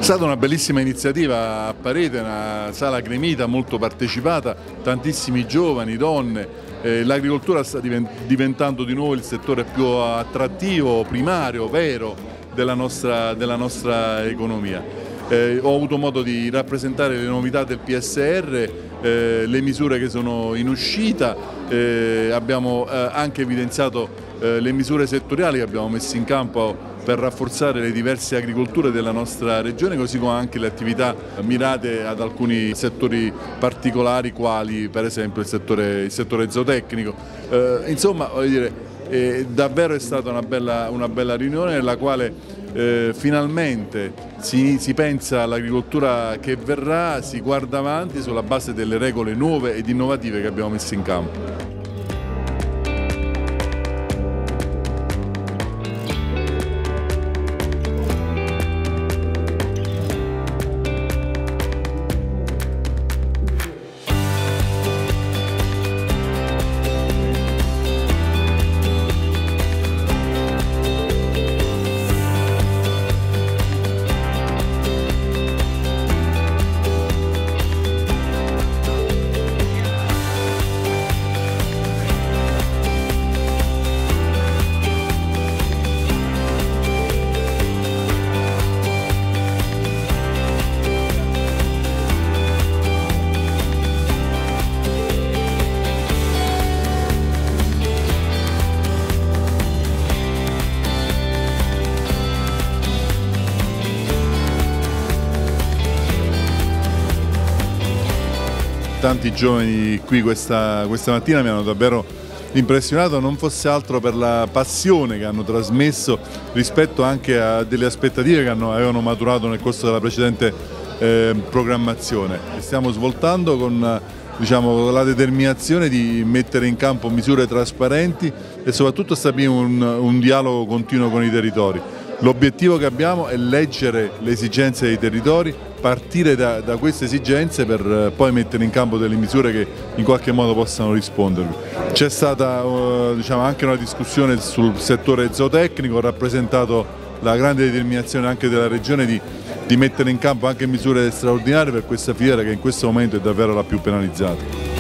È stata una bellissima iniziativa a Parete, una sala gremita molto partecipata, tantissimi giovani, donne. L'agricoltura sta diventando di nuovo il settore più attrattivo, primario, vero della nostra economia. Ho avuto modo di rappresentare le novità del PSR, le misure che sono in uscita, abbiamo anche evidenziato le misure settoriali che abbiamo messo in campo per rafforzare le diverse agricolture della nostra regione, così come anche le attività mirate ad alcuni settori particolari, quali per esempio il settore zootecnico. Insomma, voglio dire, davvero è stata una bella riunione nella quale finalmente si pensa all'agricoltura che verrà, si guarda avanti sulla base delle regole nuove ed innovative che abbiamo messo in campo. Tanti giovani qui questa mattina mi hanno davvero impressionato, non fosse altro per la passione che hanno trasmesso rispetto anche a delle aspettative che avevano maturato nel corso della precedente programmazione. Stiamo svoltando con la determinazione di mettere in campo misure trasparenti e soprattutto stabilire un dialogo continuo con i territori. L'obiettivo che abbiamo è leggere le esigenze dei territori, partire da queste esigenze per poi mettere in campo delle misure che in qualche modo possano rispondervi. C'è stata anche una discussione sul settore zootecnico, ho rappresentato la grande determinazione anche della Regione di mettere in campo anche misure straordinarie per questa filiera che in questo momento è davvero la più penalizzata.